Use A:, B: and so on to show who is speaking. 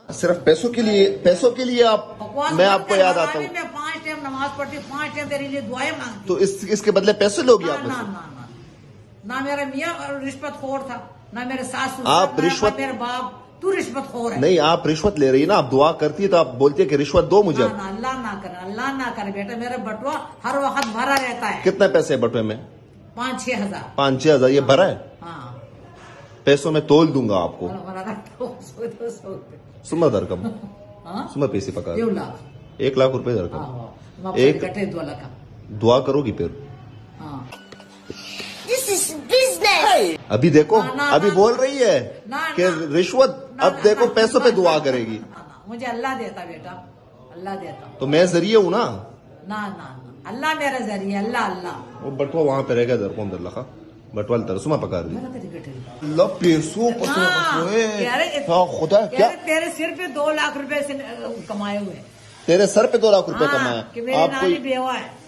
A: صرف پیسوں کے لیے آپ میں آپ کو یاد آتا ہوں.
B: میں 5 ٹائم نماز پڑھتی ہوں, 5 ٹائم تیرے لیے دعائیں مانگتی
A: تو اس کے بدلے پیسے لوگی آپ؟
B: نہ میرا میاں رشوت خور تھا, نہ میرے ساس
A: آپ رشوت,
B: میرے باپ. تو رشوت خور ہے.
A: نہیں, آپ رشوت لے رہی نا, آپ دعا کرتی ہے تو آپ بولتی ہے کہ رشوت دو مجھے.
B: اللہ نہ کرے, اللہ نہ کرے بیٹا, میرا بٹوا ہر وقت بھرا رہتا ہے.
A: کتنے پیسے ہے بٹوے میں؟
B: 5-6 ہزار.
A: 5-6 ہزار یہ بھرا ہے؟
B: ہاں,
A: پیسوں میں تول دوں گا آپ کو. سما درکم سما پیسے پکا 1 لاکھ روپے درکم. ایک
B: 2 لاکھ
A: دعا کرو گی پھر. ابھی دیکھو, ابھی بول رہی ہے کہ رشوت, اب دیکھو پیسوں پہ دعا کرے گی.
B: مجھے اللہ دیتا بیٹا, اللہ دیتا.
A: تو میں ذریعے ہوں نا.
B: اللہ میرا ذریعہ, اللہ.
A: وہ بٹوا وہاں پہ رہ گیا در کون در لکھا بٹوا ترسما پکا دی. اللہ پیسوں خدا کیا
B: تیرے سر پہ 2 لاکھ روپے سے کمائے ہوئے.
A: تیرے سر پہ 2 لاکھ روپے کمایا.
B: میری نانی بیوہ ہے.